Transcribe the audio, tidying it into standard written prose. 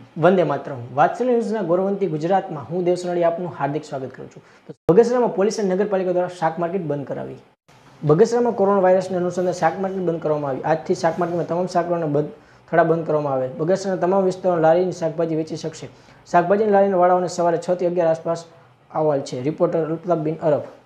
વંદે માતરમ. વાત્સલ્ય ન્યૂઝના ગૌરવંતી ગુજરાતમાં હું દેવ સોનાણી આપનું હાર્દિક સ્વાગત કરું છું. તો બગસરામાં પોલીસ અને નગરપાલિકા દ્વારા શાક માર્કેટ બંધ કરાવી. બગસરામાં કોરોના વાયરસને અનુસંધાને શાક માર્કેટ બંધ કરવામાં આવી. આજથી શાક માર્કેટમાં તમામ શાકવાળાના થડા બંધ કરવામાં આવે. બગસરાના તમામ વિસ્તારોમાં લારીની શાકભાજી વેચી શકશે. શાકભાજીની લારીના વાળાઓને સવારે 6 થી 11 આસપાસ અહેવાલ છે. રિપોર્ટર અલ્તાફ બિન અરબ.